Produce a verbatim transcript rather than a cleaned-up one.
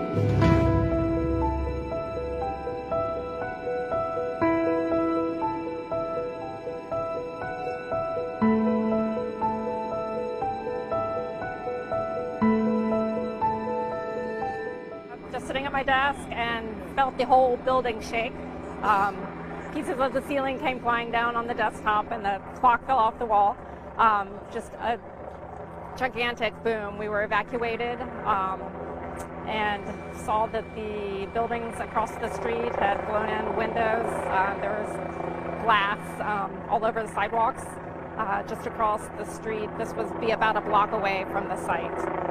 Just sitting at my desk and felt the whole building shake. Um, pieces of the ceiling came flying down on the desktop and the clock fell off the wall. Um, just a gigantic boom. We were evacuated um, and saw that the buildings across the street had blown in windows. Uh, there was glass um, all over the sidewalks uh, just across the street. This was be about a block away from the site.